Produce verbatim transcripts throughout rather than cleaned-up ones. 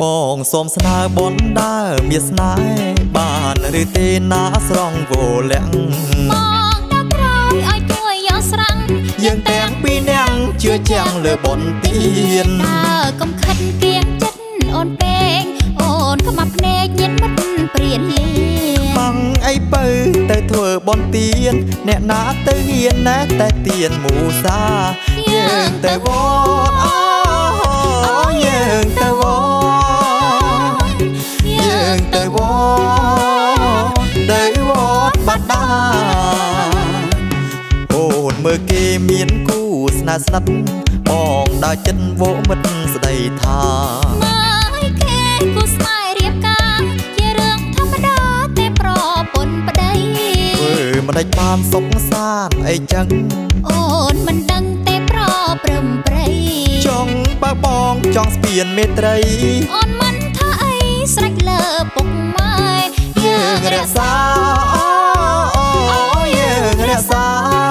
បងសូមស្នើបនដើរមានស្នេហ៍បានឬទេណាស្រងវលាំងបងដល់ក្រោយឲ្យជួយយកស្រាំងយើងទាំងពីរនាក់ជឿជាំងលើបនទៀនដើរកុំខិតគៀងចិត្តអូនពេងអូនខ្មាប់ភ្នែកញាតមិត្តព្រានលីបងអីបើទៅធ្វើបនទៀនអ្នកណាទៅហ៊ានណាតែទៀនមូសាយើងទៅវត្តអូយើងទៅវត្តយើងទៅវត្តទៅវត្តបាត់ដាអូនមើលគេមានគូស្នេហ៍ស្និទ្ធបងដើរចិត្តវោមិត្តស្ដីថាមើលគេគូស្នេហ៍រៀបការជារឿងធម្មតាតែប្រពន្ធប្តីអើមិនដេចបានសុខសាន្តអីចឹងអូនមិនដឹងតែប្រព្រឹមព្រៃចង់បើបងចង់ស្ពានមេត្រីអូនមិនថាអីស្រេចលើពុកម៉ែយើងរក្សាអូយើងរក្សា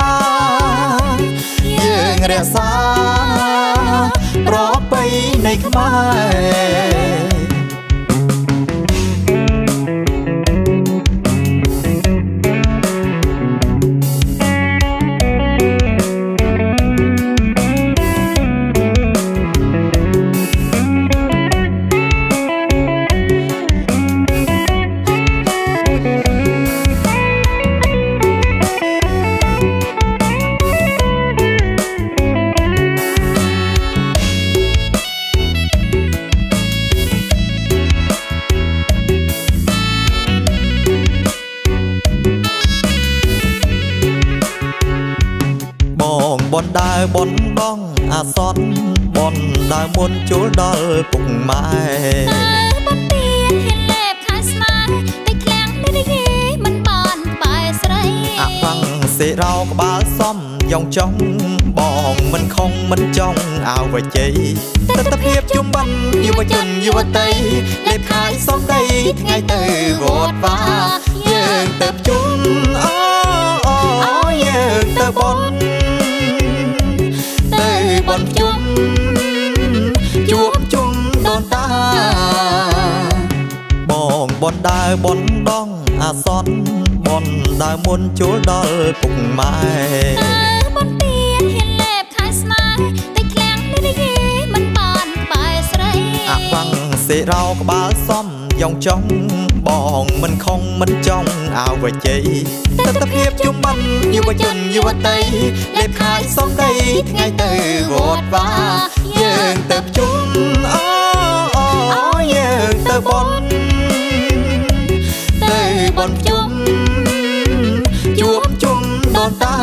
យើងរក្សាប្រពៃណីខ្មែរបនដើរបនដងអាសន្នបនដើរមុនចូលដល់ពុកម៉ែតើបនទៀនហ៊ានលេបខែស្នេហ៍តែខ្លាំងនេះគេមិនបានក្បែរស្រីអាផាំងសេរោក្បាលសំយ៉ងចង់បងមិនខំមិនចង់អវជ័យទស្សនភាពជុំបិណ្ឌយុវជនយុវតីលេបខាយសំដីថ្ងៃទៅវត្តវាយើងទៅជុំអូអូយើងទៅបនបនជុំជួបជុំដូនតាបងបនដើរបនដងអាសន្នបនដើរមុនចូលដល់ពុកម៉ែតើបនទៀនហ៊ានលេបខែស្នេហ៍តែខ្លាំងនេះគេមិនបានក្បែរស្រីអាផាំងសេរោក្បាលសំយ៉ងចង់បងមិនខំមិនចង់អវជ័យទស្សនភាពជុំបិណ្ឌយុវជនយុវតីលេបខាយសំដីថ្ងៃទៅវត្តវាយើងទៅជុំអូអូយើងទៅបនទៅបនជុំជួបជុំដូនតា